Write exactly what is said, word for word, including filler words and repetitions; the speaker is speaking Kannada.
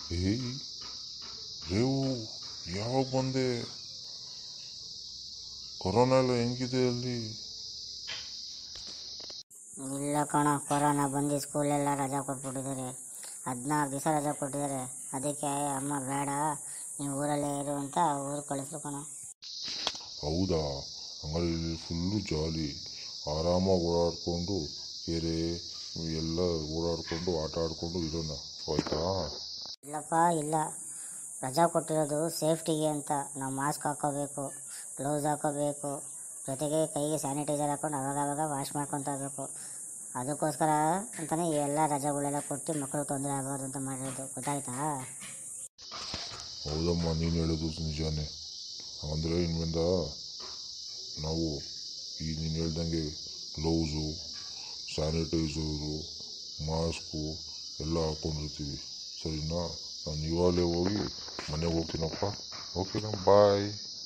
ಏಯ್ ರೇವು, ಯಾವಾಗ ಬಂದೆ? ಕೊರೋನಾ ಎಲ್ಲ ಹೆಂಗಿದೆ ಅಲ್ಲಿ? ಇಲ್ಲ ಕಣ, ಕೊರೋನಾ ಬಂದು ಸ್ಕೂಲೆಲ್ಲ ರಜಾ ಕೊಟ್ಬಿಟ್ಟಿದ್ದಾರೆ. ಹದಿನಾರು ದಿವಸ ರಜಾ ಕೊಟ್ಟಿದ್ದಾರೆ. ಅದಕ್ಕೆ ಅಮ್ಮ ಬೇಡ, ನೀವು ಊರಲ್ಲೇ ಇರು ಅಂತ ಊರು ಕಳಿಸ್ರು ಕಣ. ಹೌದಾ? ಹಂಗಾರೆ ಇಲ್ಲಿ ಫುಲ್ಲು ಜಾಲಿ, ಆರಾಮಾಗಿ ಓಡಾಡಿಕೊಂಡು ಕೆರೆ ಎಲ್ಲ ಓಡಾಡಿಕೊಂಡು ಆಟ ಆಡಿಕೊಂಡು ಇರೋಣ, ಆಯ್ತಾ? ಇಲ್ಲಪ್ಪ ಇಲ್ಲ, ರಜಾ ಕೊಟ್ಟಿರೋದು ಸೇಫ್ಟಿಗೆ ಅಂತ. ನಾವು ಮಾಸ್ಕ್ ಹಾಕೋಬೇಕು, ಗ್ಲೌಸ್ ಹಾಕೋಬೇಕು, ಜೊತೆಗೆ ಕೈಗೆ ಸ್ಯಾನಿಟೈಸರ್ ಹಾಕೊಂಡು ಅವಾಗವಾಗ ವಾಶ್ ಮಾಡ್ಕೊತಾ ಇರಬೇಕು. ಅದಕ್ಕೋಸ್ಕರ ಅಂತಲೇ ಈ ಎಲ್ಲ ರಜೆಗಳೆಲ್ಲ ಕೊಟ್ಟು ಮಕ್ಕಳು ತೊಂದರೆ ಆಗಬಾರ್ದು ಅಂತ ಮಾಡಿರೋದು, ಗೊತ್ತಾಯ್ತಾ? ಹೌದಮ್ಮ, ನೀನು ಹೇಳೋದು ನಿಜಾನೇ. ಅಂದರೆ ಇನ್ಮೇಲಿಂದ ನಾವು ಈ ನೀನು ಹೇಳ್ದಂಗೆ ಗ್ಲೌಸು, ಸ್ಯಾನಿಟೈಸರು, ಮಾಸ್ಕು ಎಲ್ಲ ಹಾಕ್ಕೊಂಡಿರ್ತೀವಿ, ಸರಿನಾ? ನಾನು ಇವಾಗಲೇ ಹೋಗಿ ಮನೆಗೆ ಹೋಗ್ತೀನಪ್ಪ. ಓಕೆನಾ? ಬಾಯ್.